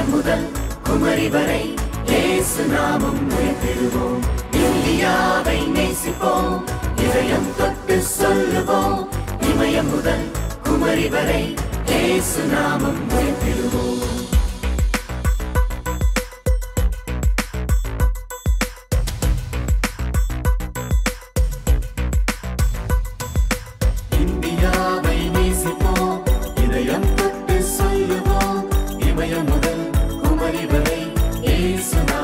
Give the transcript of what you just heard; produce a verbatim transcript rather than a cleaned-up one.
இமயம் முதல் குமரி வரை இயேசு நாமம் உயர்த்திடுவோம். இந்தியாவை நேசிப்போம், இதயம் தொட்டு சொல்லுவோம். இமயம் முதல் குமரி வரை இயேசு நாமம் உயர்த்திடுவோம். இந்தியாவை நேசிப்போம், இதயம் தொட்டு சொல்லுவோம். இமயம் முதல் குமரி வரை இயேசு